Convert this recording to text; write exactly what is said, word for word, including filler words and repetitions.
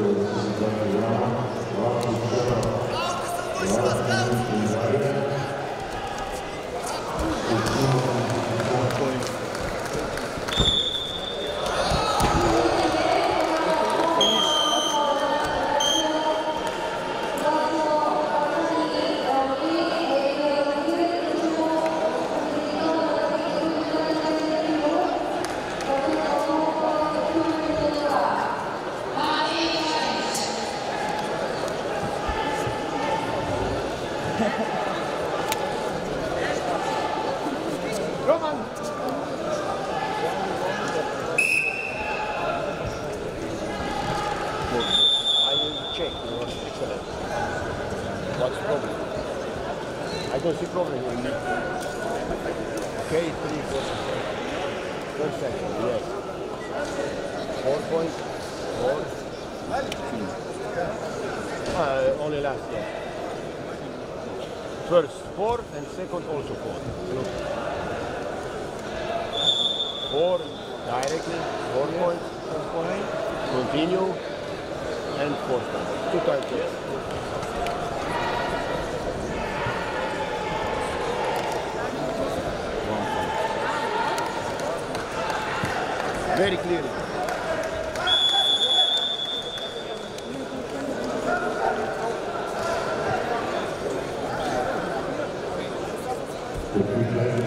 I don't see problem in it. Okay, three, four, third second, yes. Four point four. Uh, only last, yeah. First four and second also four. Look. Four directly, four points, continue, and four times. Two times, yes. Very clearly. The